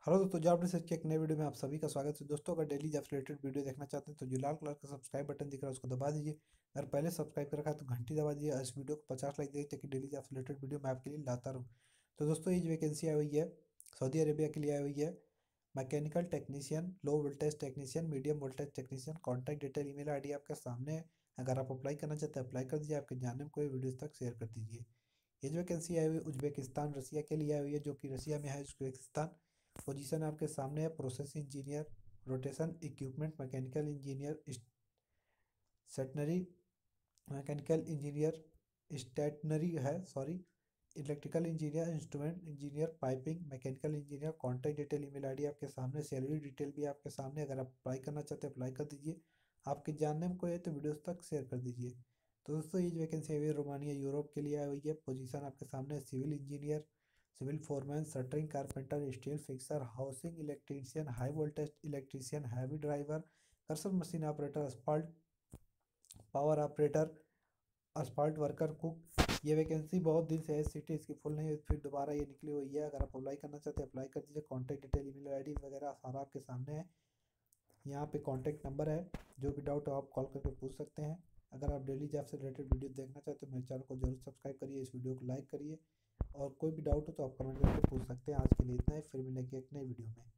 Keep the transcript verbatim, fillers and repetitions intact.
Hello दोस्तों, job research के एक नए वीडियो में आप सभी का स्वागत है। दोस्तों, अगर डेली जॉब रिलेटेड वीडियो देखना चाहते हैं तो जो लाल कलर का सब्सक्राइब बटन दिख रहा है उसको दबा दीजिए। अगर पहले सब्सक्राइब कर रखा है तो घंटी दबा दीजिए। इस वीडियो को पचास लाइक दीजिए ताकि डेली जॉब रिलेटेड वीडियो मैं आपके लिए लाता रहूँ। तो दोस्तों, ये जो वैकेंसी आई हुई है सऊदी अरेबिया के लिए आई हुई है। Mechanical technician, low voltage technician, medium voltage technician. Contact detail email ID आपके सामने है। अगर आप अप्लाई करना चाहते हैं अप्लाई कर दीजिए। आपके जानने में कोई वीडियोस तक शेयर कर दीजिए। ये जो वैकेंसी आई हुई है उज्बेकिस्तान रसिया के लिए आई हुई है, जो कि रसिया में है उज्बेकिस्तान। पोजीशन आपके सामने है। Process engineer, rotation equipment mechanical engineer, stationary mechanical engineer, stationary है sorry, electrical engineer, instrument engineer, piping mechanical engineer. Contact detail email ID आपके सामने, सैलरी डिटेल भी आपके सामने। अगर आप अप्लाई करना चाहते हैं अप्लाई कर दीजिए। आपके जानने में कोई है तो वीडियोस तक शेयर कर दीजिए। तो दोस्तों, ये जो वैकेंसी है रोमानिया यूरोप के लिए आई हुई है। पोजीशन आपके सामने civil engineer, civil foreman, shuttering carpenter, steel fixer, housing electrician, high voltage electrician, heavy driver, crusher machine operator, asphalt paver operator, asphalt worker, cook. ये वैकेंसी बहुत दिन से है, सीटें इसकी फुल नहीं हुई, फिर दोबारा ये निकली हुई है। अगर आप अप्लाई करना चाहते हैं अप्लाई कर दीजिए। कॉन्टैक्ट डिटेल ईमेल आईडी वगैरह सारा आपके सामने है। यहाँ पे कॉन्टैक्ट नंबर है, जो भी डाउट हो आप कॉल करके पूछ सकते हैं। अगर आप डेली जॉब से रिलेटेड वीडियो देखना चाहते हो मेरे चैनल को जरूर सब्सक्राइब करिए, इस वीडियो को लाइक करिए। और कोई भी डाउट हो तो आप कमेंट करके पूछ सकते हैं। आज के लिए इतना ही, फिर मिलेंगे एक नई वीडियो में।